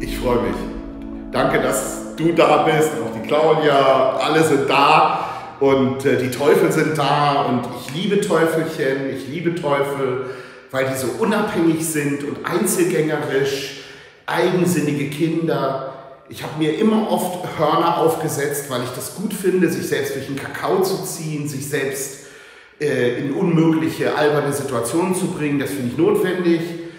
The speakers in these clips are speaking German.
Ich freue mich. Danke, dass du da bist, auch die Claudia, alle sind da und die Teufel sind da und ich liebe Teufelchen, ich liebe Teufel, weil die so unabhängig sind und einzelgängerisch, eigensinnige Kinder. Ich habe mir immer oft Hörner aufgesetzt, weil ich das gut finde, sich selbst durch den Kakao zu ziehen, sich selbst in unmögliche, alberne Situationen zu bringen. Das finde ich notwendig.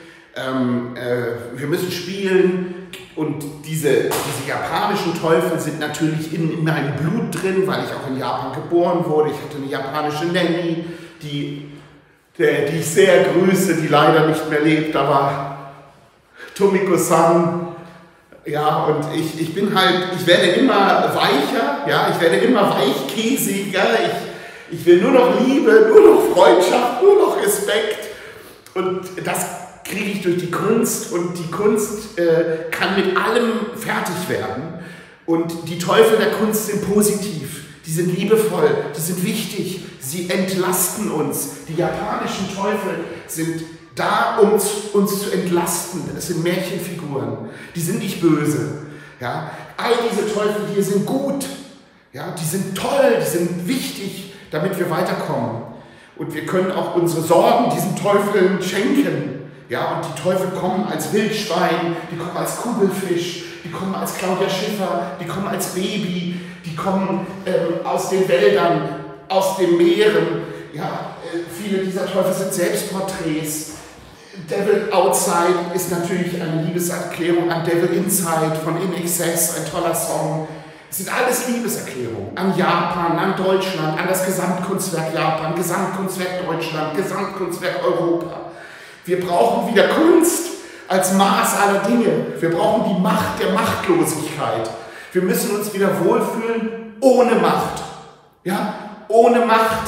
Wir müssen spielen und diese japanischen Teufel sind natürlich in meinem Blut drin, weil ich auch in Japan geboren wurde. Ich hatte eine japanische Nanny, die ich sehr grüße, die leider nicht mehr lebt, aber Tomiko-san. Ja, und ich werde immer weicher, ja, ich werde immer weichkäsiger, ich will nur noch Liebe, nur noch Freundschaft, nur noch Respekt und das kriege ich durch die Kunst und die Kunst kann mit allem fertig werden und die Teufel der Kunst sind positiv, die sind liebevoll, die sind wichtig, sie entlasten uns. Die japanischen Teufel sind da, um uns zu entlasten. Das sind Märchenfiguren, die sind nicht böse. Ja? All diese Teufel hier sind gut, ja? Die sind toll, die sind wichtig, damit wir weiterkommen. Und wir können auch unsere Sorgen diesen Teufeln schenken. Ja, und die Teufel kommen als Wildschwein, die kommen als Kugelfisch, die kommen als Claudia Schiffer, die kommen als Baby, die kommen aus den Wäldern, aus den Meeren. Ja, viele dieser Teufel sind Selbstporträts. Devil Outside ist natürlich eine Liebeserklärung an Devil Inside von In Excess, ein toller Song. Es sind alles Liebeserklärungen an Japan, an Deutschland, an das Gesamtkunstwerk Japan, Gesamtkunstwerk Deutschland, Gesamtkunstwerk Europa. Wir brauchen wieder Kunst als Maß aller Dinge. Wir brauchen die Macht der Machtlosigkeit. Wir müssen uns wieder wohlfühlen ohne Macht. Ja? Ohne Macht.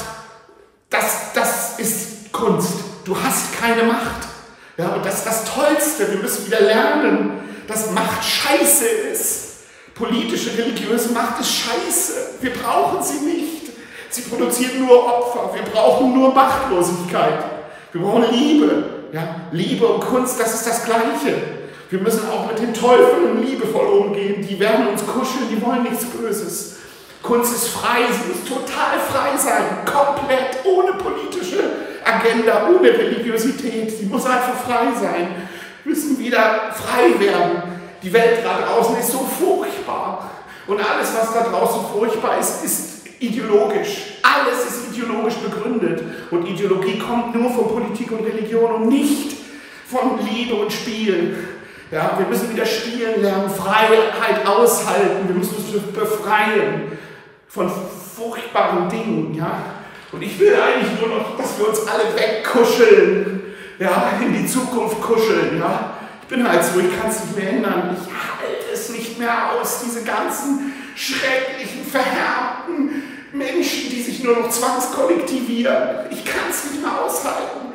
Das ist Kunst. Du hast keine Macht. Ja, und das ist das Tollste. Wir müssen wieder lernen, dass Macht scheiße ist. Politische, religiöse Macht ist scheiße. Wir brauchen sie nicht. Sie produziert nur Opfer. Wir brauchen nur Machtlosigkeit. Wir brauchen Liebe. Ja, Liebe und Kunst, das ist das Gleiche. Wir müssen auch mit den Teufeln liebevoll umgehen. Die werden uns kuscheln, die wollen nichts Böses. Kunst ist frei, sie muss total frei sein. Komplett, ohne politische Agenda, ohne Religiosität. Sie muss einfach frei sein. Wir müssen wieder frei werden. Die Welt da draußen ist so furchtbar. Und alles, was da draußen furchtbar ist, ist ideologisch. Alles ist ideologisch begründet. Und Ideologie kommt nur von Politik und Religion und nicht von Liebe und Spielen. Ja, wir müssen wieder spielen lernen, Freiheit aushalten. Wir müssen uns befreien von furchtbaren Dingen. Ja? Und ich will eigentlich nur noch, dass wir uns alle wegkuscheln, ja, in die Zukunft kuscheln. Ja? Ich bin halt so, ich kann es nicht mehr ändern. Ich halte es nicht mehr aus, diese ganzen schrecklichen, verhärmten Menschen, die sich nur noch zwangskollektivieren. Ich kann es nicht mehr aushalten.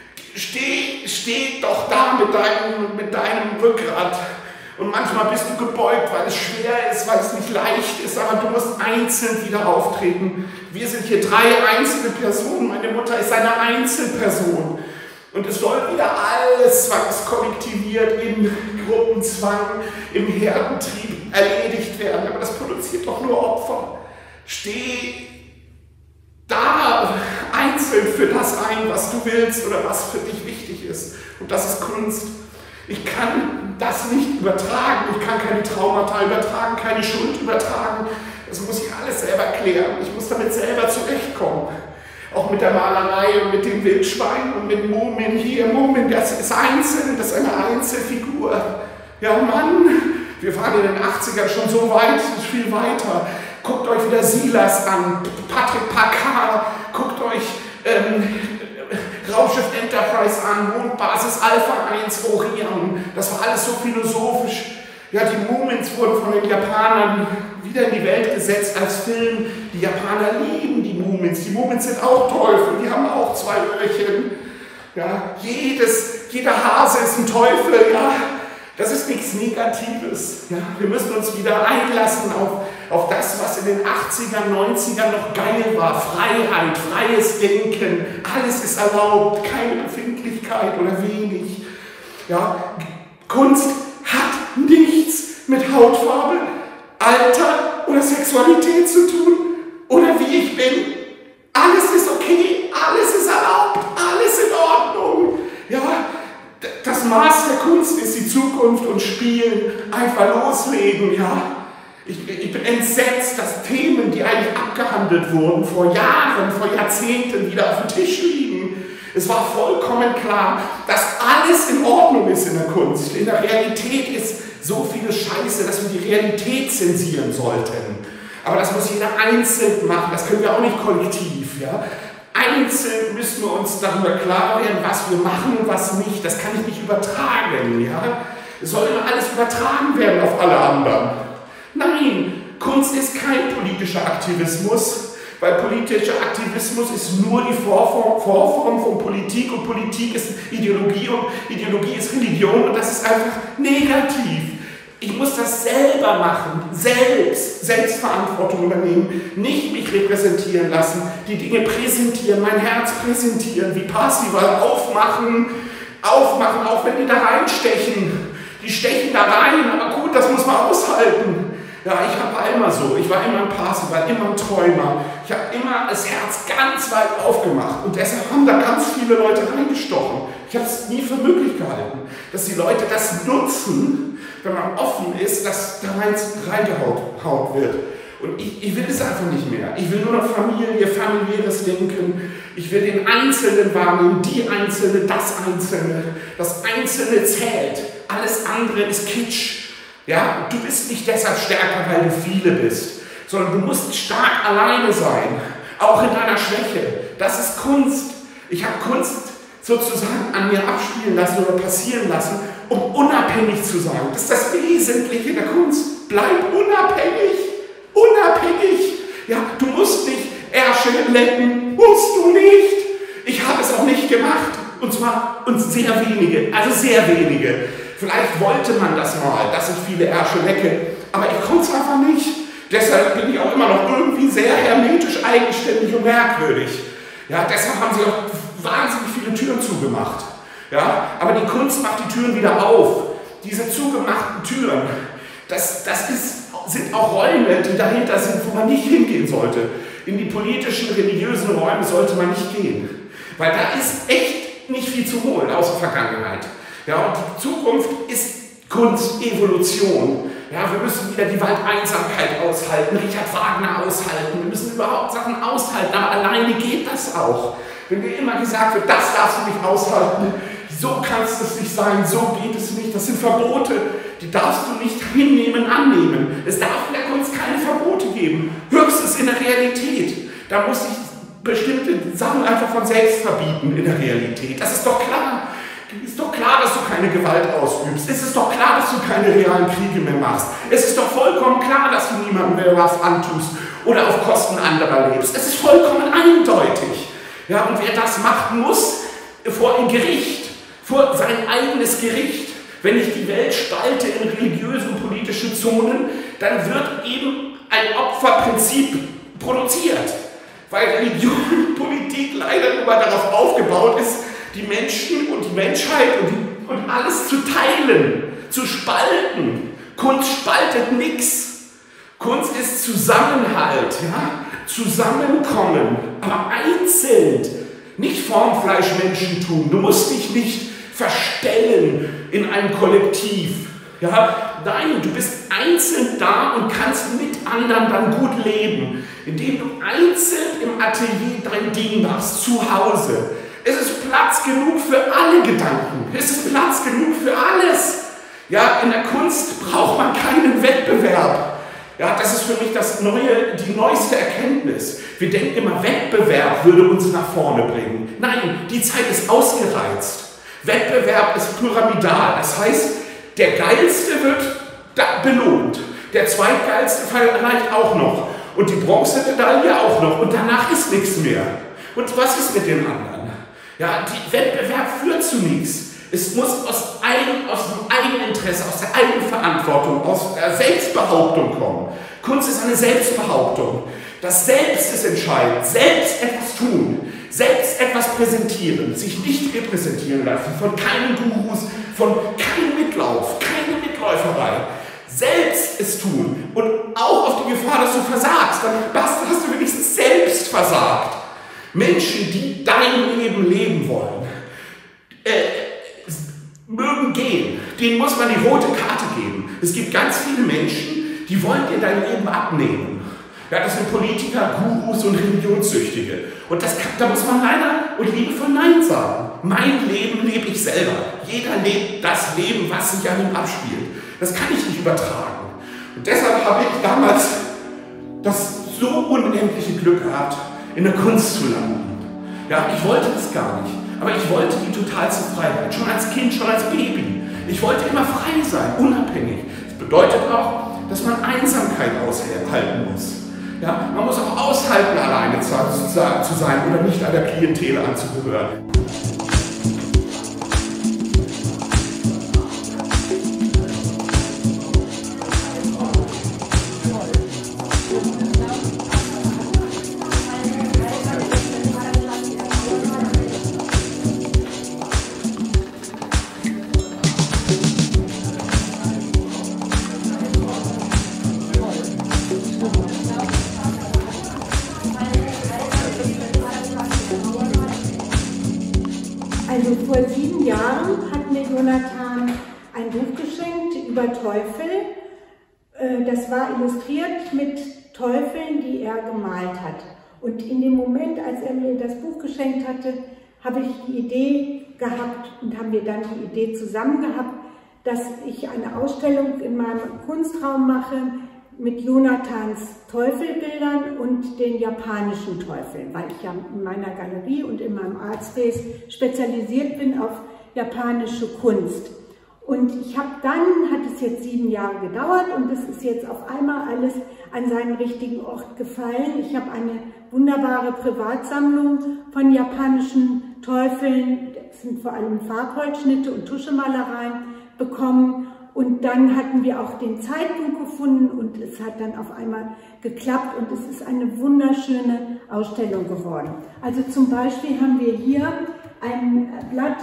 Steh doch da mit deinem Rückgrat. Und manchmal bist du gebeugt, weil es schwer ist, weil es nicht leicht ist, aber du musst einzeln wieder auftreten. Wir sind hier 3 einzelne Personen. Meine Mutter ist eine Einzelperson. Und es soll wieder alles zwangskollektiviert, im Gruppenzwang, im Herdentrieb erledigt werden. Aber das produziert doch nur Opfer. Steh da einzeln für das ein, was du willst oder was für dich wichtig ist. Und das ist Kunst. Ich kann das nicht übertragen. Ich kann keine Traumata übertragen, keine Schuld übertragen. Das muss ich alles selber klären. Ich muss damit selber zurechtkommen. Auch mit der Malerei und mit dem Wildschwein und mit Mumin hier. Mumin, das ist einzeln, das ist eine Einzelfigur. Ja Mann, wir waren in den 80ern schon so weit, viel weiter. Guckt euch wieder Silas an, Patrick Packard, guckt euch Raumschiff Enterprise an, Mondbasis Alpha 1, Orion. Das war alles so philosophisch. Ja, die Mumins wurden von den Japanern wieder in die Welt gesetzt als Film. Die Japaner lieben die Mumins. Die Mumins sind auch Teufel, die haben auch 2 Öhrchen. Ja, jeder Hase ist ein Teufel. Ja, das ist nichts Negatives. Ja, wir müssen uns wieder einlassen auf das, was in den 80ern, 90ern noch geil war. Freiheit, freies Denken, alles ist erlaubt, keine Befindlichkeit oder wenig. Ja, Kunst hat nichts Hautfarbe, Alter oder Sexualität zu tun oder wie ich bin. Alles ist okay, alles ist erlaubt, alles in Ordnung. Ja, das Maß der Kunst ist die Zukunft und Spielen, einfach loslegen, ja. Ich bin entsetzt, dass Themen, die eigentlich abgehandelt wurden, vor Jahren, vor Jahrzehnten wieder auf dem Tisch liegen. Es war vollkommen klar, dass alles in Ordnung ist in der Kunst. In der Realität ist so viele Scheiße, dass wir die Realität zensieren sollten. Aber das muss jeder einzeln machen, das können wir auch nicht kollektiv. Ja? Einzeln müssen wir uns darüber klar werden, was wir machen und was nicht. Das kann ich nicht übertragen. Ja? Es soll immer alles übertragen werden auf alle anderen. Nein, Kunst ist kein politischer Aktivismus, weil politischer Aktivismus ist nur die Vorform von Politik und Politik ist Ideologie und Ideologie ist Religion und das ist einfach negativ. Ich muss das selber machen, Selbstverantwortung übernehmen, nicht mich repräsentieren lassen, die Dinge präsentieren, mein Herz präsentieren, wie Parsival aufmachen, auch wenn die da reinstechen. Die stechen da rein, aber gut, das muss man aushalten. Ja, ich war immer so. Ich war immer ein Parsival, immer ein Träumer. Ich habe immer das Herz ganz weit aufgemacht und deshalb haben da ganz viele Leute reingestochen. Ich habe es nie für möglich gehalten, dass die Leute das nutzen, wenn man offen ist, dass da reingehaut wird. Und ich will es einfach nicht mehr. Ich will nur noch Familie, familiäres Denken. Ich will den Einzelnen wahrnehmen, die Einzelne, das Einzelne. Das Einzelne zählt. Alles andere ist Kitsch. Ja, du bist nicht deshalb stärker, weil du viele bist, sondern du musst stark alleine sein, auch in deiner Schwäche. Das ist Kunst. Ich habe Kunst sozusagen an mir abspielen lassen oder passieren lassen, um unabhängig zu sein. Das ist das Wesentliche der Kunst. Bleib unabhängig. Unabhängig. Ja, du musst nicht Ärsche lecken. Musst du nicht. Ich habe es auch nicht gemacht. Und sehr wenige, also sehr wenige. Vielleicht wollte man das mal, dass ich viele Ärsche lecke, aber ich konnte es einfach nicht. Deshalb bin ich auch immer noch irgendwie sehr hermetisch, eigenständig und merkwürdig. Ja, deshalb haben sie auch wahnsinnig viele Türen zugemacht. Ja, aber die Kunst macht die Türen wieder auf. Diese zugemachten Türen, das sind auch Räume, die dahinter sind, wo man nicht hingehen sollte. In die politischen, religiösen Räume sollte man nicht gehen. Weil da ist echt nicht viel zu holen, außer Vergangenheit. Ja, und die Zukunft ist Kunst, Evolution. Ja, wir müssen wieder die Waldeinsamkeit aushalten, Richard Wagner aushalten, wir müssen überhaupt Sachen aushalten, aber alleine geht das auch. Wenn dir immer gesagt wird, das darfst du nicht aushalten, so kannst es nicht sein, so geht es nicht, das sind Verbote, die darfst du nicht hinnehmen, annehmen. Es darf in der Kunst keine Verbote geben, höchstens in der Realität. Da muss ich bestimmte Sachen einfach von selbst verbieten in der Realität, das ist doch klar. Es ist doch klar, dass du keine Gewalt ausübst. Es ist doch klar, dass du keine realen Kriege mehr machst. Es ist doch vollkommen klar, dass du niemandem mehr was antust oder auf Kosten anderer lebst. Es ist vollkommen eindeutig. Ja, und wer das macht, muss vor ein Gericht, vor sein eigenes Gericht. Wenn ich die Welt spalte in religiöse und politische Zonen, dann wird eben ein Opferprinzip produziert. Weil Religion und Politik leider immer darauf aufgebaut ist, die Menschen und die Menschheit und alles zu teilen, zu spalten. Kunst spaltet nichts. Kunst ist Zusammenhalt, ja? Zusammenkommen, aber einzeln. Nicht Formfleischmenschentum. Du musst dich nicht verstellen in einem Kollektiv. Ja? Nein, du bist einzeln da und kannst mit anderen dann gut leben, indem du einzeln im Atelier dein Ding machst, zu Hause. Es ist Platz genug für alle Gedanken. Es ist Platz genug für alles. Ja, in der Kunst braucht man keinen Wettbewerb. Ja, das ist für mich die neueste Erkenntnis. Wir denken immer, Wettbewerb würde uns nach vorne bringen. Nein, die Zeit ist ausgereizt. Wettbewerb ist pyramidal. Das heißt, der Geilste wird belohnt. Der Zweitgeilste vielleicht auch noch. Und die Bronzemedaille auch noch. Und danach ist nichts mehr. Und was ist mit den anderen? Ja, der Wettbewerb führt zu nichts. Es muss aus dem Eigeninteresse, aus der Eigenverantwortung, aus der Selbstbehauptung kommen. Kunst ist eine Selbstbehauptung. Das Selbst ist entscheidend. Selbst etwas tun. Selbst etwas präsentieren. Sich nicht repräsentieren lassen von keinen Gurus, von keinem Mitlauf, keine Mitläuferei. selbst es tun und auch auf die Gefahr, dass du versagst, dann hast du wenigstens selbst versagt. Menschen, die dein Leben leben wollen, mögen gehen. Denen muss man die rote Karte geben. Es gibt ganz viele Menschen, die wollen dir dein Leben abnehmen. Ja, das sind Politiker, Gurus und Religionssüchtige. Und da muss man leider und liebevoll Nein sagen. Mein Leben lebe ich selber. Jeder lebt das Leben, was sich an ihm abspielt. Das kann ich nicht übertragen. Und deshalb habe ich damals das so unendliche Glück gehabt, in der Kunst zu landen. Ja, ich wollte das gar nicht. Aber ich wollte die totalste Freiheit. Schon als Kind, schon als Baby. Ich wollte immer frei sein, unabhängig. Das bedeutet auch, dass man Einsamkeit aushalten muss. Ja, man muss auch aushalten, alleine zu sein oder nicht an der Klientel anzugehören. Also vor 7 Jahren hat mir Jonathan ein Buch geschenkt über Teufel. Das war illustriert mit Teufeln, die er gemalt hat. Und in dem Moment, als er mir das Buch geschenkt hatte, habe ich die Idee gehabt und haben wir dann die Idee zusammen gehabt, dass ich eine Ausstellung in meinem Kunstraum mache mit Jonathans Teufelbildern und den japanischen Teufeln, weil ich ja in meiner Galerie und in meinem Artspace spezialisiert bin auf japanische Kunst. Und dann hat es jetzt 7 Jahre gedauert und es ist jetzt auf einmal alles an seinen richtigen Ort gefallen. Ich habe eine wunderbare Privatsammlung von japanischen Teufeln, das sind vor allem Farbholzschnitte und Tuschemalereien, bekommen. Und dann hatten wir auch den Zeitpunkt gefunden und es hat dann auf einmal geklappt und es ist eine wunderschöne Ausstellung geworden. Also zum Beispiel haben wir hier ein Blatt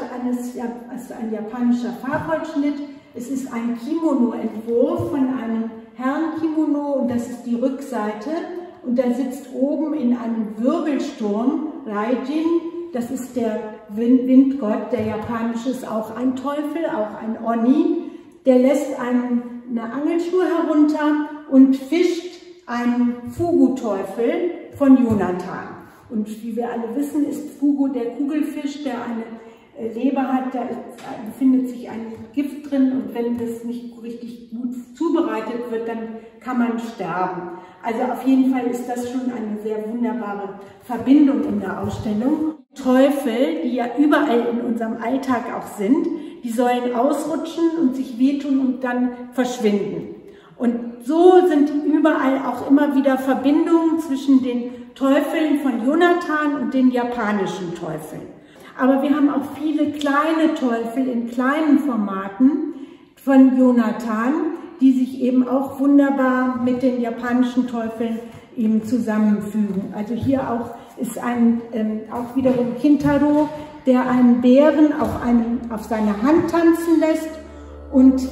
also ein japanischer Farbholzschnitt. Es ist ein Kimono-Entwurf von einem Herrenkimono und das ist die Rückseite. Und da sitzt oben in einem Wirbelsturm Raijin, das ist der Windgott, der japanische ist auch ein Teufel, auch ein Oni. Der lässt eine Angelschnur herunter und fischt einen Fugu-Teufel von Jonathan. Und wie wir alle wissen, ist Fugu der Kugelfisch, der eine Leber hat, da befindet sich ein Gift drin und wenn das nicht richtig gut zubereitet wird, dann kann man sterben. Also auf jeden Fall ist das schon eine sehr wunderbare Verbindung in der Ausstellung. Teufel, die ja überall in unserem Alltag auch sind, die sollen ausrutschen und sich wehtun und dann verschwinden. Und so sind überall auch immer wieder Verbindungen zwischen den Teufeln von Jonathan und den japanischen Teufeln. Aber wir haben auch viele kleine Teufel in kleinen Formaten von Jonathan, die sich eben auch wunderbar mit den japanischen Teufeln eben zusammenfügen. Also hier auch ist auch wiederum Kintaro, der einen Bären auf seine Hand tanzen lässt und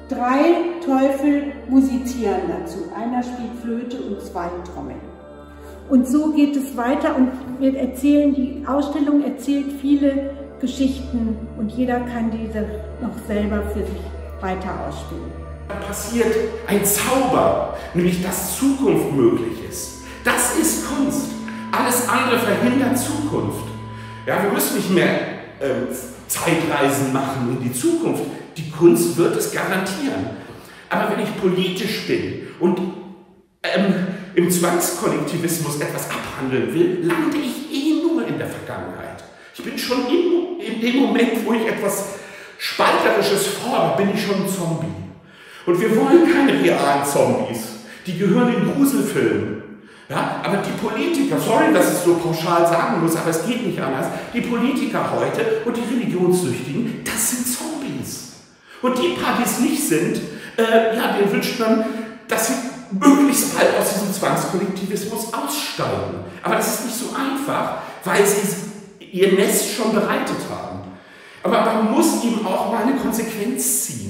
3 Teufel musizieren dazu. Einer spielt Flöte und 2 trommeln. Und so geht es weiter und die Ausstellung erzählt viele Geschichten und jeder kann diese noch selber für sich weiter ausspielen. Da passiert ein Zauber, nämlich dass Zukunft möglich ist. Das ist Kunst. Alles andere verhindert Zukunft. Ja, wir müssen nicht mehr Zeitreisen machen in die Zukunft. Die Kunst wird es garantieren. Aber wenn ich politisch bin und im Zwangskollektivismus etwas abhandeln will, lande ich nur in der Vergangenheit. Ich bin schon in dem Moment, wo ich etwas Spalterisches fordere, bin ich schon ein Zombie. Und wir wollen keine realen Zombies. Die gehören in Gruselfilmen. Ja, aber die Politiker, sorry, dass ich es so pauschal sagen muss, aber es geht nicht anders, die Politiker heute und die Religionssüchtigen, das sind Zombies. Und die paar, die es nicht sind, denen wünscht man, dass sie möglichst bald aus diesem Zwangskollektivismus aussteigen. Aber das ist nicht so einfach, weil sie ihr Nest schon bereitet haben. Aber man muss eben auch mal eine Konsequenz ziehen.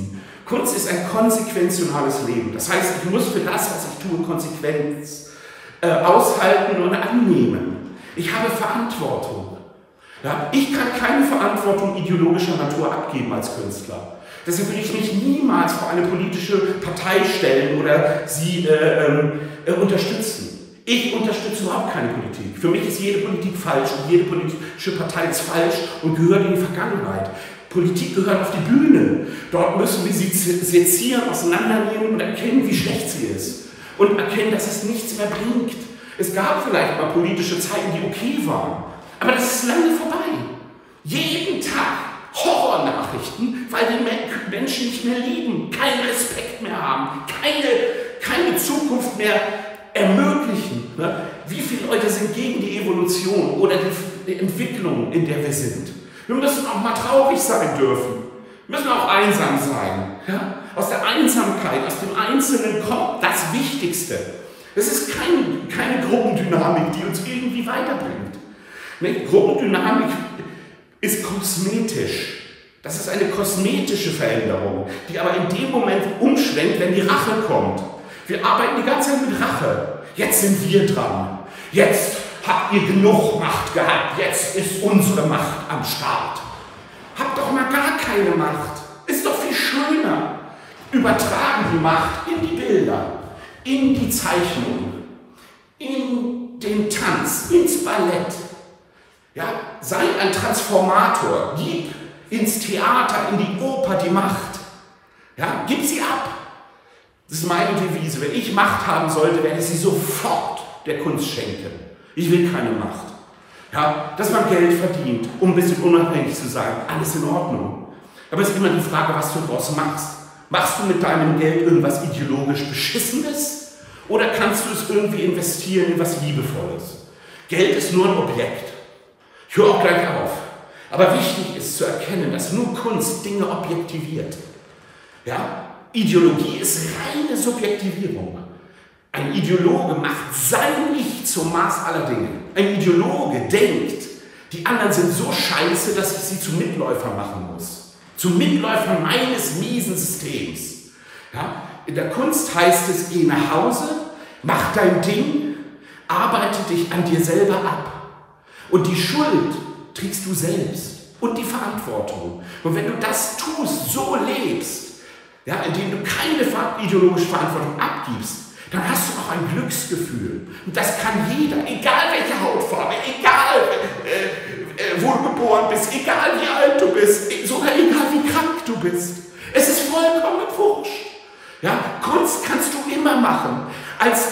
Kunst ist ein konsequentionales Leben. Das heißt, ich muss für das, was ich tue, Konsequenz aushalten und annehmen. Ich habe Verantwortung. Ja, ich kann keine Verantwortung ideologischer Natur abgeben als Künstler. Deshalb will ich mich niemals vor eine politische Partei stellen oder sie unterstützen. Ich unterstütze überhaupt keine Politik. Für mich ist jede Politik falsch und jede politische Partei ist falsch und gehört in die Vergangenheit. Politik gehört auf die Bühne. Dort müssen wir sie sezieren, auseinandernehmen und erkennen, wie schlecht sie ist. Und erkennen, dass es nichts mehr bringt. Es gab vielleicht mal politische Zeiten, die okay waren. Aber das ist lange vorbei. Jeden Tag Horrornachrichten, weil die Menschen nicht mehr lieben, keinen Respekt mehr haben, keine Zukunft mehr ermöglichen. Wie viele Leute sind gegen die Evolution oder die Entwicklung, in der wir sind? Wir müssen auch mal traurig sein dürfen. Wir müssen auch einsam sein. Ja? Aus der Einsamkeit, aus dem Einzelnen kommt das Wichtigste. Es ist keine Gruppendynamik, die uns irgendwie weiterbringt. Ne? Gruppendynamik ist kosmetisch. Das ist eine kosmetische Veränderung, die aber in dem Moment umschwenkt, wenn die Rache kommt. Wir arbeiten die ganze Zeit mit Rache. Jetzt sind wir dran. Jetzt habt ihr genug Macht gehabt. Jetzt ist unsere Macht am Start. Habt doch mal gar keine Macht. Ist doch viel schöner. Übertragen die Macht in die Bilder, in die Zeichnung, in den Tanz, ins Ballett. Ja, sei ein Transformator. Gib ins Theater, in die Oper die Macht. Ja, gib sie ab. Das ist meine Devise. Wenn ich Macht haben sollte, werde ich sie sofort der Kunst schenken. Ich will keine Macht. Ja, dass man Geld verdient, um ein bisschen unabhängig zu sein, alles in Ordnung. Aber es ist immer die Frage, was du daraus machst. Machst du mit deinem Geld irgendwas ideologisch Beschissenes? Oder kannst du es irgendwie investieren in was Liebevolles? Geld ist nur ein Objekt. Ich höre auch gleich auf. Aber wichtig ist zu erkennen, dass nur Kunst Dinge objektiviert. Ja? Ideologie ist reine Subjektivierung. Ein Ideologe macht sein Ich zum Maß aller Dinge. Ein Ideologe denkt, die anderen sind so scheiße, dass ich sie zu Mitläufern machen muss. Zu Mitläufern meines miesen Systems. Ja? In der Kunst heißt es, geh nach Hause, mach dein Ding, arbeite dich an dir selber ab. Und die Schuld trägst du selbst und die Verantwortung. Und wenn du das tust, so lebst, ja, indem du keine ideologische Verantwortung abgibst, dann hast du auch ein Glücksgefühl. Und das kann jeder, egal welche Hautfarbe, egal wo du geboren bist, egal wie alt du bist, sogar egal wie krank du bist. Es ist vollkommen wurscht. Ja, Kunst kannst du immer machen. Als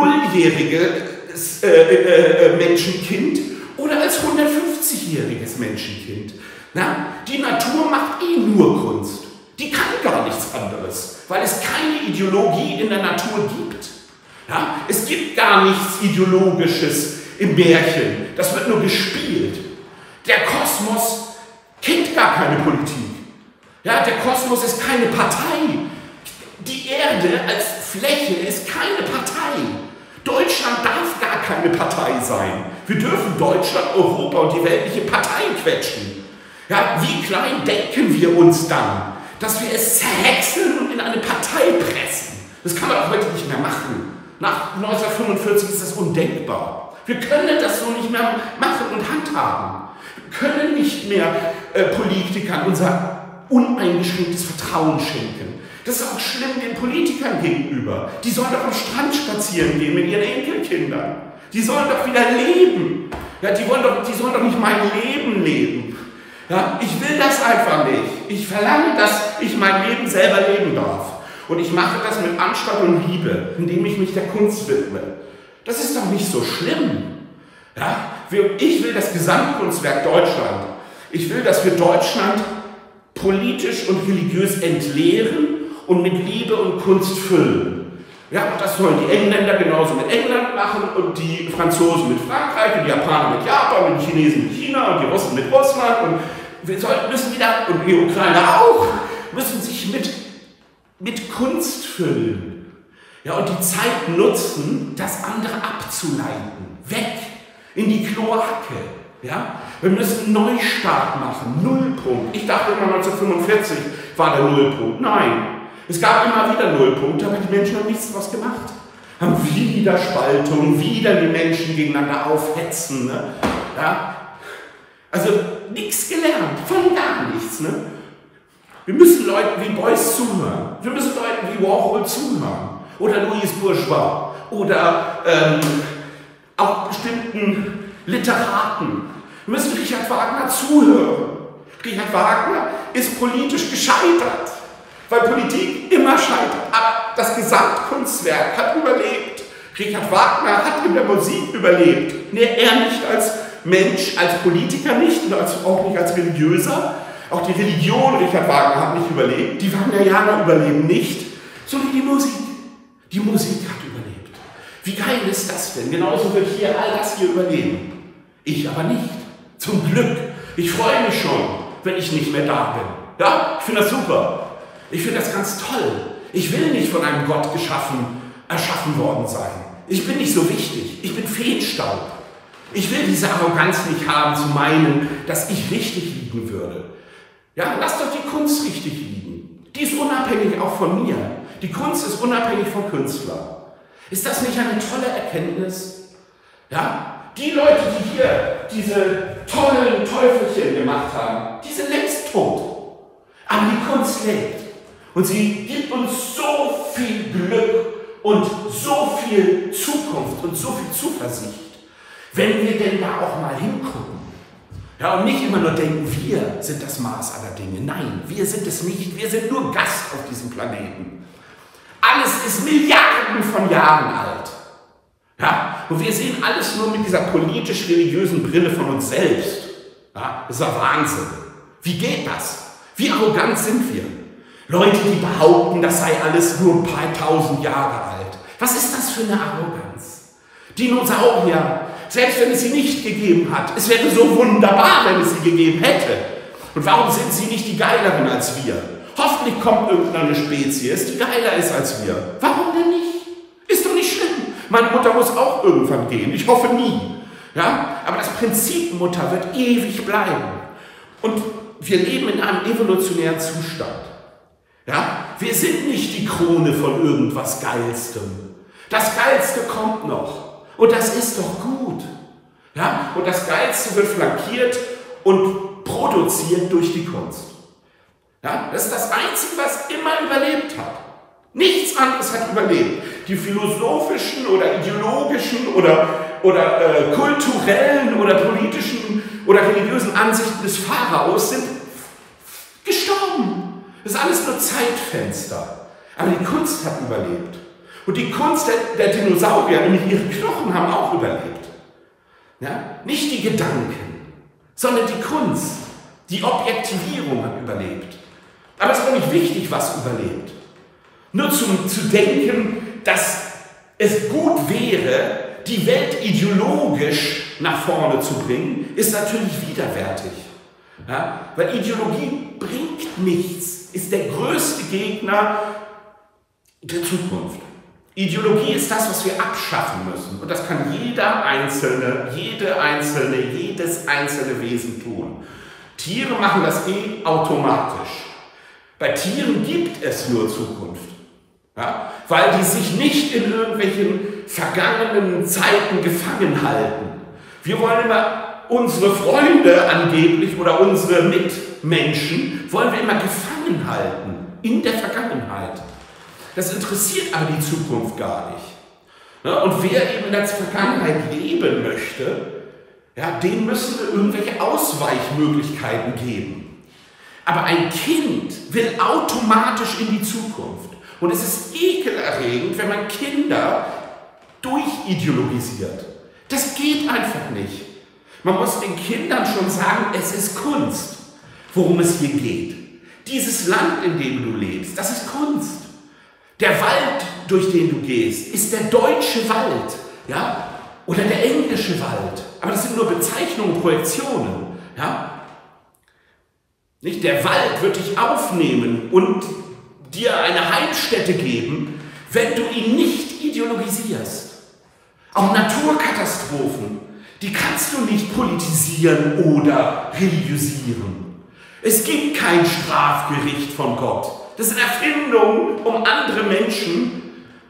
nulljähriges Menschenkind oder als 150-jähriges Menschenkind. Na, die Natur macht eh nur Kunst. Die kann gar nichts anderes, weil es keine Ideologie in der Natur gibt. Ja? Es gibt gar nichts Ideologisches im Märchen. Das wird nur gespielt. Der Kosmos kennt gar keine Politik. Ja? Der Kosmos ist keine Partei. Die Erde als Fläche ist keine Partei. Deutschland darf gar keine Partei sein. Wir dürfen Deutschland, Europa und die weltliche Partei quetschen. Ja? Wie klein denken wir uns dann, dass wir es zerhäckseln und in eine Partei pressen? Das kann man auch heute nicht mehr machen. Nach 1945 ist das undenkbar. Wir können das so nicht mehr machen und handhaben. Wir können nicht mehr Politikern unser uneingeschränktes Vertrauen schenken. Das ist auch schlimm den Politikern gegenüber. Die sollen doch am Strand spazieren gehen mit ihren Enkelkindern. Die sollen doch wieder leben. Ja, die sollen doch nicht mein Leben leben. Ja, ich will das einfach nicht. Ich verlange, dass ich mein Leben selber leben darf. Und ich mache das mit Anstand und Liebe, indem ich mich der Kunst widme. Das ist doch nicht so schlimm. Ja? Ich will das Gesamtkunstwerk Deutschland. Ich will, dass wir Deutschland politisch und religiös entleeren und mit Liebe und Kunst füllen. Ja, und das sollen die Engländer genauso mit England machen und die Franzosen mit Frankreich und die Japaner mit Japan und die Chinesen mit China und die Russen mit Russland und müssen wieder, und die Ukrainer auch, müssen sich mit Kunst füllen. Ja, und die Zeit nutzen, das andere abzuleiten. Weg in die Kloake. Ja? Wir müssen einen Neustart machen. Nullpunkt. Ich dachte immer 1945 war der Nullpunkt. Nein. Es gab immer wieder Nullpunkte, aber die Menschen haben nichts daraus gemacht. Haben wieder Spaltung, wieder die Menschen gegeneinander aufhetzen. Ne? Ja? Also nichts gelernt, von gar nichts. Ne? Wir müssen Leuten wie Beuys zuhören. Wir müssen Leuten wie Warhol zuhören. Oder Louis Bourgeois. Oder auch bestimmten Literaten. Wir müssen Richard Wagner zuhören. Richard Wagner ist politisch gescheitert. Weil Politik immer scheitert. Aber das Gesamtkunstwerk hat überlebt. Richard Wagner hat in der Musik überlebt. Nee, er nicht als Mensch, als Politiker nicht und auch nicht als Religiöser. Auch die Religion Richard Wagner hat nicht überlebt. Die Wagnerianer überleben nicht. Sondern die Musik. Die Musik hat überlebt. Wie geil ist das denn? Genauso wird hier all das hier überleben. Ich aber nicht. Zum Glück. Ich freue mich schon, wenn ich nicht mehr da bin. Ja, ich finde das super. Ich finde das ganz toll. Ich will nicht von einem Gott erschaffen worden sein. Ich bin nicht so wichtig. Ich bin Feenstaub. Ich will diese Arroganz nicht haben, zu meinen, dass ich richtig liegen würde. Ja, lass doch die Kunst richtig liegen. Die ist unabhängig auch von mir. Die Kunst ist unabhängig vom Künstler. Ist das nicht eine tolle Erkenntnis? Ja? Die Leute, die hier diese tollen Teufelchen gemacht haben, die sind längst tot. Aber die Kunst lebt. Und sie gibt uns so viel Glück und so viel Zukunft und so viel Zuversicht, wenn wir denn da auch mal hingucken. Ja, und nicht immer nur denken, wir sind das Maß aller Dinge. Nein, wir sind es nicht. Wir sind nur Gast auf diesem Planeten. Alles ist Milliarden von Jahren alt. Ja, und wir sehen alles nur mit dieser politisch-religiösen Brille von uns selbst. Ja, das ist ja Wahnsinn. Wie geht das? Wie arrogant sind wir? Leute, die behaupten, das sei alles nur ein paar tausend Jahre alt. Was ist das für eine Arroganz? Dinosaurier, selbst wenn es sie nicht gegeben hat, es wäre so wunderbar, wenn es sie gegeben hätte. Und warum sind sie nicht die Geileren als wir? Hoffentlich kommt irgendeine Spezies, die geiler ist als wir. Warum denn nicht? Ist doch nicht schlimm. Meine Mutter muss auch irgendwann gehen. Ich hoffe nie. Ja? Aber das Prinzip Mutter wird ewig bleiben. Und wir leben in einem evolutionären Zustand. Ja? Wir sind nicht die Krone von irgendwas Geilstem. Das Geilste kommt noch. Und das ist doch gut. Ja? Und das Geilste wird flankiert und produziert durch die Kunst. Ja? Das ist das Einzige, was immer überlebt hat. Nichts anderes hat überlebt. Die philosophischen oder ideologischen oder kulturellen oder politischen oder religiösen Ansichten des Pharaos sind gestorben. Das ist alles nur Zeitfenster. Aber die Kunst hat überlebt. Und die Kunst der Dinosaurier, nämlich ihre Knochen, haben auch überlebt. Ja? Nicht die Gedanken, sondern die Kunst. Die Objektivierung hat überlebt. Aber es ist auch nicht wichtig, was überlebt. Nur zu denken, dass es gut wäre, die Welt ideologisch nach vorne zu bringen, ist natürlich widerwärtig. Ja? Weil Ideologie bringt nichts, ist der größte Gegner der Zukunft. Ideologie ist das, was wir abschaffen müssen. Und das kann jedes einzelne Wesen tun. Tiere machen das automatisch. Bei Tieren gibt es nur Zukunft. Ja? Weil die sich nicht in irgendwelchen vergangenen Zeiten gefangen halten. Wir wollen immer unsere Freunde angeblich oder unsere Mitmenschen wollen wir immer gefangen halten in der Vergangenheit. Das interessiert aber die Zukunft gar nicht. Ja? Und wer eben in der Vergangenheit leben möchte, ja, dem müssen wir irgendwelche Ausweichmöglichkeiten geben. Aber ein Kind will automatisch in die Zukunft. Und es ist ekelerregend, wenn man Kinder durchideologisiert. Das geht einfach nicht. Man muss den Kindern schon sagen, es ist Kunst, worum es hier geht. Dieses Land, in dem du lebst, das ist Kunst. Der Wald, durch den du gehst, ist der deutsche Wald, ja? Oder der englische Wald. Aber das sind nur Bezeichnungen, Projektionen. Ja? Nicht? Der Wald wird dich aufnehmen und dir eine Heimstätte geben, wenn du ihn nicht ideologisierst. Auch Naturkatastrophen, die kannst du nicht politisieren oder religiösieren. Es gibt kein Strafgericht von Gott. Das sind Erfindungen, um andere Menschen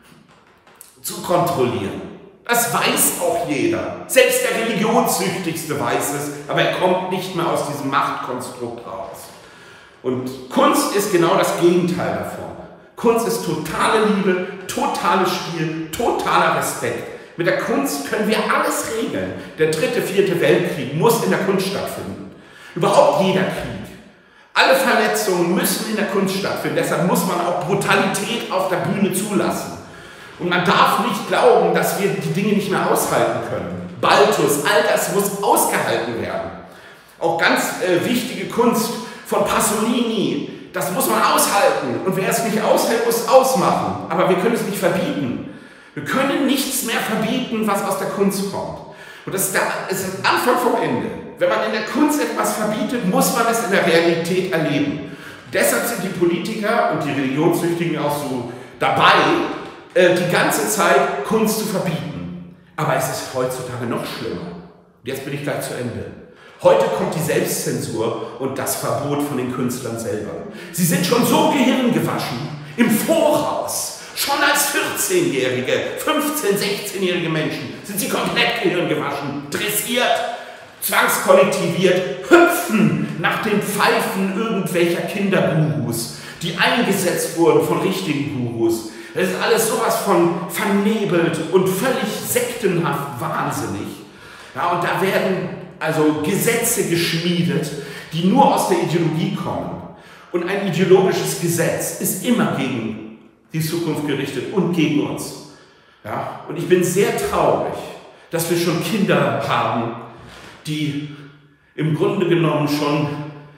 zu kontrollieren. Das weiß auch jeder. Selbst der Religionssüchtigste weiß es, aber er kommt nicht mehr aus diesem Machtkonstrukt raus. Und Kunst ist genau das Gegenteil davon. Kunst ist totale Liebe, totales Spiel, totaler Respekt. Mit der Kunst können wir alles regeln. Der 3., 4. Weltkrieg muss in der Kunst stattfinden. Überhaupt jeder Krieg. Alle Verletzungen müssen in der Kunst stattfinden. Deshalb muss man auch Brutalität auf der Bühne zulassen. Und man darf nicht glauben, dass wir die Dinge nicht mehr aushalten können. Balthus, all das muss ausgehalten werden. Auch ganz wichtige Kunst von Pasolini, das muss man aushalten. Und wer es nicht aushält, muss es ausmachen. Aber wir können es nicht verbieten. Wir können nichts mehr verbieten, was aus der Kunst kommt. Und das ist der Anfang vom Ende. Wenn man in der Kunst etwas verbietet, muss man es in der Realität erleben. Deshalb sind die Politiker und die Religionssüchtigen auch so dabei, die ganze Zeit Kunst zu verbieten. Aber es ist heutzutage noch schlimmer. Und jetzt bin ich gleich zu Ende. Heute kommt die Selbstzensur und das Verbot von den Künstlern selber. Sie sind schon so gehirngewaschen, im Voraus. Schon als 14-Jährige, 15-, 16-jährige Menschen sind sie komplett gehirngewaschen, dressiert, zwangskollektiviert, hüpfen nach den Pfeifen irgendwelcher Kindergurus, die eingesetzt wurden von richtigen Gurus. Das ist alles sowas von vernebelt und völlig sektenhaft wahnsinnig. Ja, und da werden also Gesetze geschmiedet, die nur aus der Ideologie kommen. Und ein ideologisches Gesetz ist immer gegen die Zukunft gerichtet und gegen uns. Ja, und ich bin sehr traurig, dass wir schon Kinder haben, die im Grunde genommen schon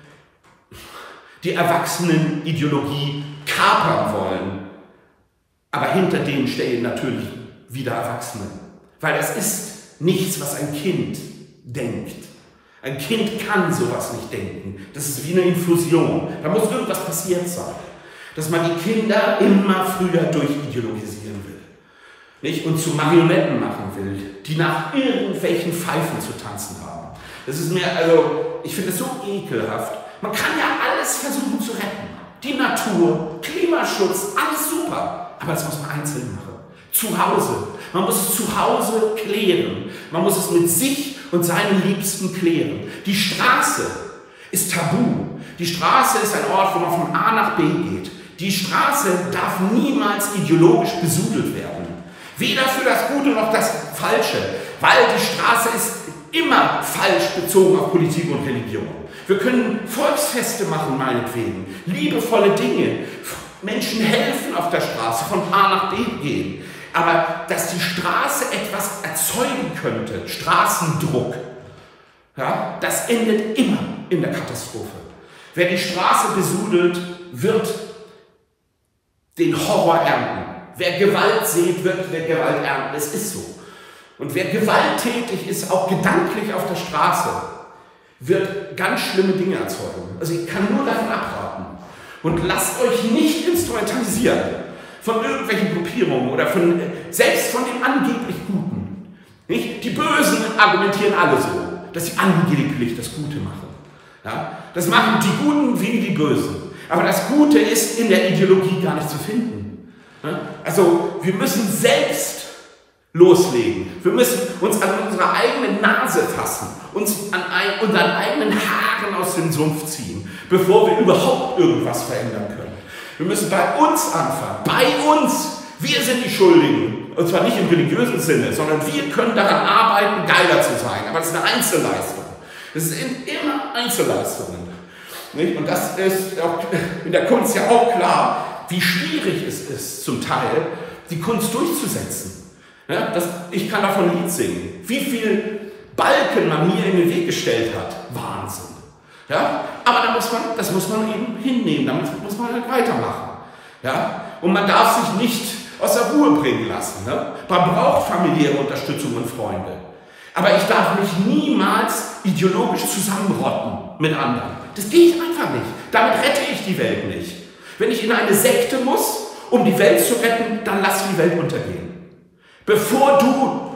die Erwachsenenideologie kapern wollen. Aber hinter denen stehen natürlich wieder Erwachsene. Weil das ist nichts, was ein Kind denkt. Ein Kind kann sowas nicht denken. Das ist wie eine Infusion. Da muss irgendwas passiert sein. Dass man die Kinder immer früher durchideologisieren will. Nicht? Und zu Marionetten machen will, die nach irgendwelchen Pfeifen zu tanzen haben. Das ist mir, also, ich finde es so ekelhaft. Man kann ja alles versuchen zu retten. Die Natur, Klimaschutz, alles super. Aber das muss man einzeln machen. Zu Hause. Man muss es zu Hause klären. Man muss es mit sich und seinen Liebsten klären. Die Straße ist tabu. Die Straße ist ein Ort, wo man von A nach B geht. Die Straße darf niemals ideologisch besudelt werden. Weder für das Gute noch das Falsche. Weil die Straße ist immer falsch bezogen auf Politik und Religion. Wir können Volksfeste machen, meinetwegen. Liebevolle Dinge. Menschen helfen auf der Straße, von A nach B gehen. Aber dass die Straße etwas erzeugen könnte, Straßendruck, ja, das endet immer in der Katastrophe. Wer die Straße besudelt, wird den Horror ernten. Wer Gewalt sieht, wird Gewalt ernten. Es ist so. Und wer gewalttätig ist, auch gedanklich auf der Straße, wird ganz schlimme Dinge erzeugen. Also ich kann nur davon abraten. Und lasst euch nicht instrumentalisieren von irgendwelchen Gruppierungen oder selbst von den angeblich Guten. Nicht? Die Bösen argumentieren alle so, dass sie angeblich das Gute machen. Ja? Das machen die Guten wie die Bösen. Aber das Gute ist in der Ideologie gar nicht zu finden. Ja? Also wir müssen selbst loslegen. Wir müssen uns an unsere eigene Nase fassen, uns an unseren eigenen Haaren aus dem Sumpf ziehen, bevor wir überhaupt irgendwas verändern können. Wir müssen bei uns anfangen. Bei uns. Wir sind die Schuldigen. Und zwar nicht im religiösen Sinne, sondern wir können daran arbeiten, geiler zu sein. Aber das ist eine Einzelleistung. Das sind immer Einzelleistungen. Nicht? Und das ist auch in der Kunst ja auch klar, wie schwierig es ist, zum Teil, die Kunst durchzusetzen. Ja, ich kann davon ein Lied singen. Wie viel Balken man mir in den Weg gestellt hat. Wahnsinn. Ja? Aber das muss man eben hinnehmen, damit muss man halt weitermachen. Ja? Und man darf sich nicht aus der Ruhe bringen lassen. Ne? Man braucht familiäre Unterstützung und Freunde. Aber ich darf mich niemals ideologisch zusammenrotten mit anderen. Das geht einfach nicht. Damit rette ich die Welt nicht. Wenn ich in eine Sekte muss, um die Welt zu retten, dann lass die Welt untergehen. Bevor du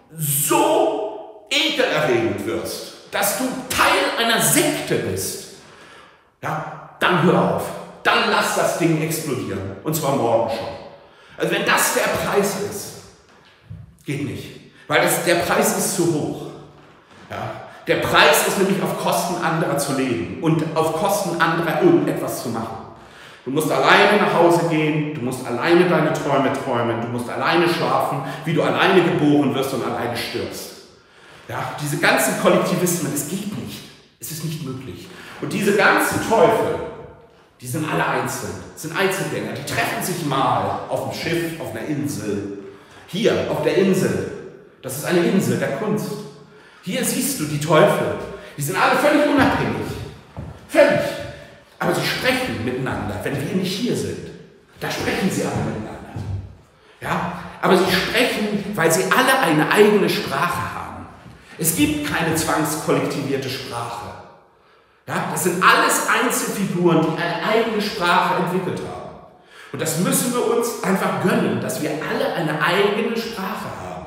so ekelerregend wirst, dass du Teil einer Sekte bist, ja, dann hör auf. dann lass das Ding explodieren. Und zwar morgen schon. Also wenn das der Preis ist, geht nicht. Weil der Preis ist zu hoch. Ja? Der Preis ist nämlich auf Kosten anderer zu leben und auf Kosten anderer irgendetwas zu machen. Du musst alleine nach Hause gehen, du musst alleine deine Träume träumen, du musst alleine schlafen, wie du alleine geboren wirst und alleine stirbst. Ja, diese ganzen Kollektivismen, es geht nicht. Es ist nicht möglich. Und diese ganzen Teufel, die sind alle einzeln, sind Einzelgänger, die treffen sich mal auf dem Schiff, auf einer Insel. Hier, auf der Insel. Das ist eine Insel der Kunst. Hier siehst du die Teufel. Die sind alle völlig unabhängig. Völlig. Aber sie sprechen miteinander, wenn wir nicht hier sind. Da sprechen sie alle miteinander. Ja? Aber sie sprechen, weil sie alle eine eigene Sprache haben. Es gibt keine zwangskollektivierte Sprache. Ja? Das sind alles Einzelfiguren, die eine eigene Sprache entwickelt haben. Und das müssen wir uns einfach gönnen, dass wir alle eine eigene Sprache haben.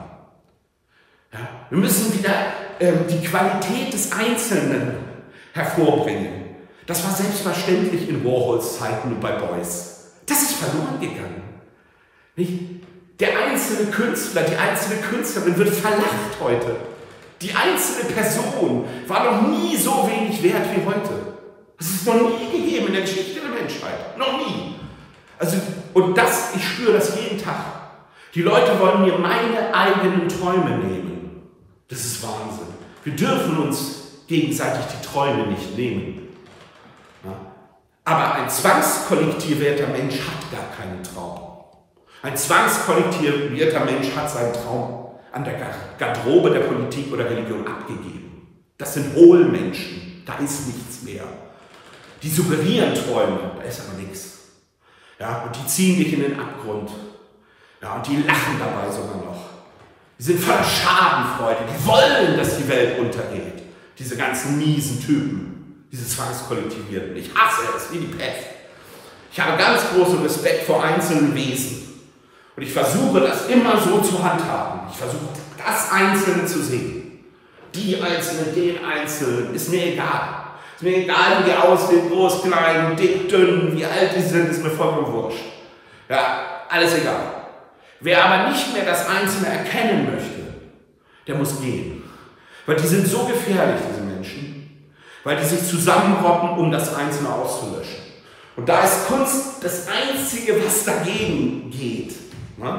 Ja? Wir müssen wieder die Qualität des Einzelnen hervorbringen. Das war selbstverständlich in Warhols Zeiten und bei Beuys. Das ist verloren gegangen. Nicht? Der einzelne Künstler, die einzelne Künstlerin wird verlacht heute. Die einzelne Person war noch nie so wenig wert wie heute. Das ist noch nie gegeben in der Geschichte der Menschheit. Noch nie. Also, und das, ich spüre das jeden Tag. Die Leute wollen mir meine eigenen Träume nehmen. Das ist Wahnsinn. Wir dürfen uns gegenseitig die Träume nicht nehmen. Ja? Aber ein zwangskollektivierter Mensch hat gar keinen Traum. Ein zwangskollektivierter Mensch hat seinen Traum an der Garderobe der Politik oder Religion abgegeben. Das sind Hohlmenschen, da ist nichts mehr. Die suggerieren Träume, da ist aber nichts. Ja, und die ziehen dich in den Abgrund. Ja, und die lachen dabei sogar noch. Die sind voller Schadenfreude, die wollen, dass die Welt untergeht. Diese ganzen miesen Typen, diese Zwangskollektivierten. Ich hasse es wie die Pest. Ich habe ganz großen Respekt vor einzelnen Wesen. Und ich versuche, das immer so zu handhaben. Ich versuche, das Einzelne zu sehen. Die Einzelnen, den Einzelnen, ist mir egal. Ist mir egal, wie die aussehen, groß, klein, dick, dünn, wie alt die sind, ist mir vollkommen wurscht. Ja, alles egal. Wer aber nicht mehr das Einzelne erkennen möchte, der muss gehen. Weil die sind so gefährlich, diese Menschen, weil die sich zusammenrotten, um das Einzelne auszulöschen. Und da ist Kunst das Einzige, was dagegen geht. Ne?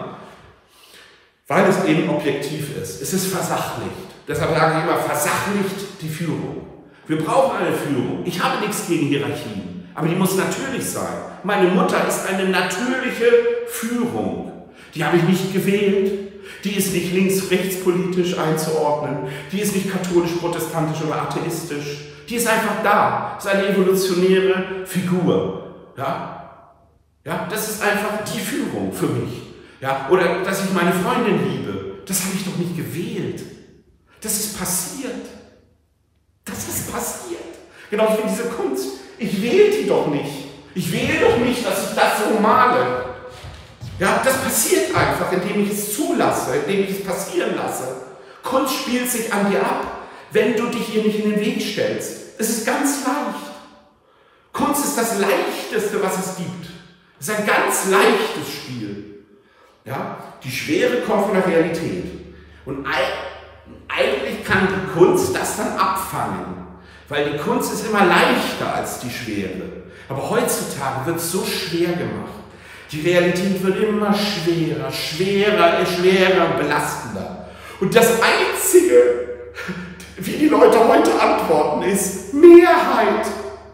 Weil es eben objektiv ist. Es ist versachlicht. Deshalb sage ich immer, versachlicht die Führung. Wir brauchen eine Führung. Ich habe nichts gegen Hierarchien, aber die muss natürlich sein. Meine Mutter ist eine natürliche Führung. Die habe ich nicht gewählt. Die ist nicht links-rechts-politisch einzuordnen. Die ist nicht katholisch-protestantisch oder atheistisch. Die ist einfach da. Das ist eine evolutionäre Figur. Ja? Ja, das ist einfach die Führung für mich. Ja? Oder dass ich meine Freundin liebe. Das habe ich doch nicht gewählt. Das ist passiert. Das ist passiert. Genauso wie diese Kunst. Ich wähle die doch nicht. Ich wähle doch nicht, dass ich das so male. Ja, das passiert einfach, indem ich es zulasse, indem ich es passieren lasse. Kunst spielt sich an dir ab, wenn du dich ihr nicht in den Weg stellst. Es ist ganz leicht. Kunst ist das Leichteste, was es gibt. Es ist ein ganz leichtes Spiel. Ja? Die Schwere kommt von der Realität. Und eigentlich kann die Kunst das dann abfangen. Weil die Kunst ist immer leichter als die Schwere. Aber heutzutage wird es so schwer gemacht. Die Realität wird immer schwerer, schwerer, belastender. Und das Einzige, wie die Leute heute antworten, ist Mehrheit,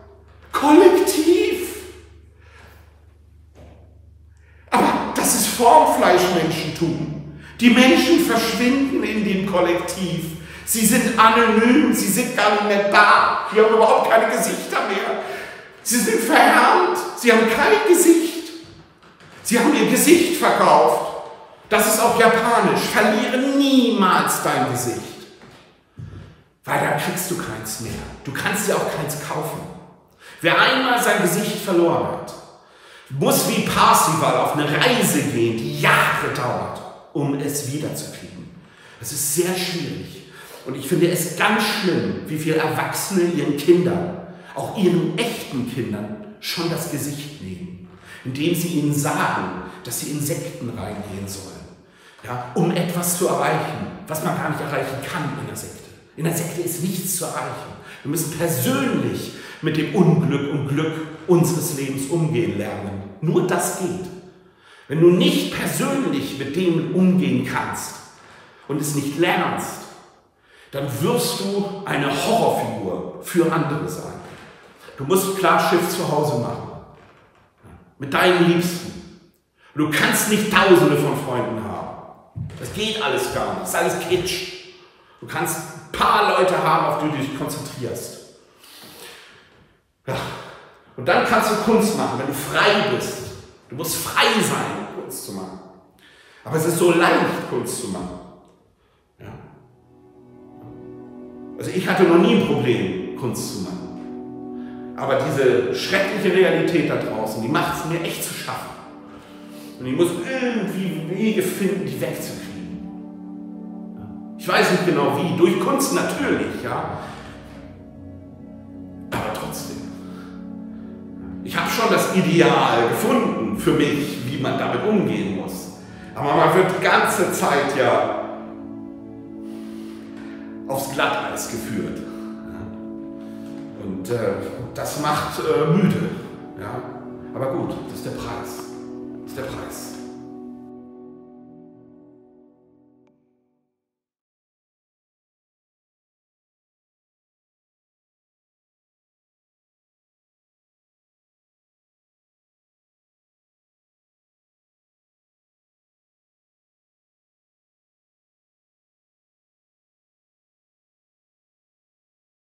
kollektiv. Aber das ist Formfleischmenschentum. Die Menschen verschwinden in dem Kollektiv. Sie sind anonym, sie sind gar nicht mehr da. Sie haben überhaupt keine Gesichter mehr. Sie sind verhärmt, sie haben kein Gesicht. Sie haben ihr Gesicht verkauft. Das ist auch japanisch. Verliere niemals dein Gesicht. Weil dann kriegst du keins mehr. Du kannst dir auch keins kaufen. Wer einmal sein Gesicht verloren hat, muss wie Parzival auf eine Reise gehen, die Jahre dauert, um es wiederzukriegen. Das ist sehr schwierig. Und ich finde es ganz schlimm, wie viele Erwachsene ihren Kindern, auch ihren echten Kindern, schon das Gesicht nehmen, indem sie ihnen sagen, dass sie in Sekten reingehen sollen, ja, um etwas zu erreichen, was man gar nicht erreichen kann in der Sekte. In der Sekte ist nichts zu erreichen. Wir müssen persönlich mit dem Unglück und Glück unseres Lebens umgehen lernen. Nur das geht. Wenn du nicht persönlich mit dem umgehen kannst und es nicht lernst, dann wirst du eine Horrorfigur für andere sein. Du musst klar Schiff zu Hause machen. Mit deinen Liebsten. Du kannst nicht Tausende von Freunden haben. Das geht alles gar nicht. Das ist alles Kitsch. Du kannst ein paar Leute haben, auf die du dich konzentrierst. Ja. Und dann kannst du Kunst machen, wenn du frei bist. Du musst frei sein, Kunst zu machen. Aber es ist so leicht, Kunst zu machen. Ja. Also ich hatte noch nie ein Problem, Kunst zu machen. Aber diese schreckliche Realität da draußen, die macht es mir echt zu schaffen. Und ich muss irgendwie Wege finden, die wegzukriegen. Ich weiß nicht genau wie, durch Kunst natürlich, ja. Aber trotzdem. Ich habe schon das Ideal gefunden für mich, wie man damit umgehen muss. Aber man wird die ganze Zeit ja aufs Glatteis geführt. Und das macht müde. Ja? Aber gut, das ist der Preis. Das ist der Preis.